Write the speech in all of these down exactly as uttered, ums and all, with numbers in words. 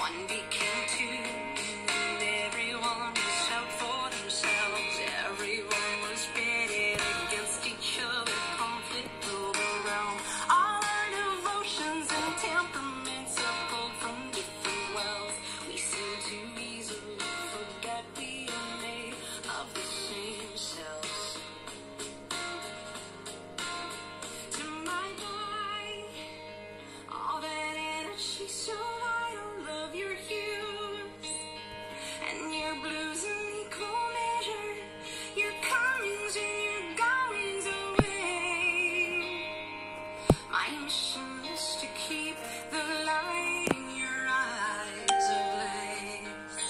One became two, and everyone was out for themselves. Everyone was pitted against each other, conflict ruled around. All our devotions and temperaments are pulled from different wells. We seem to easily forget we are made of the same cells. To my boy, all that energy so vital, love your hues and your blues in equal measure, your comings and your goings away. My mission is to keep the light in your eyes ablaze.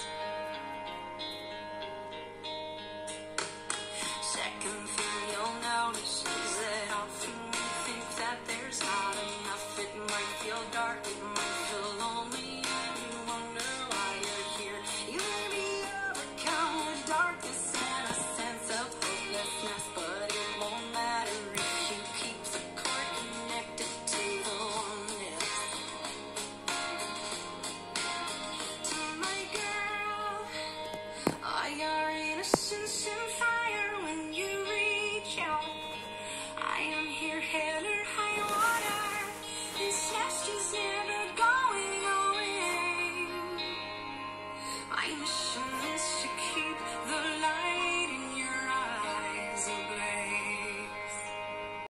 Second thing you'll notice is that often you think that there's not enough. It might feel dark, it might feel lonely, and you wonder why you're here. You may be overcome with darkness and a sense of hopelessness, but it won't matter if you keep the cord connected to the oneness. To my girl, all your innocence and fire when you reach out. I am here, hell or high water. This nest is never going away. I'm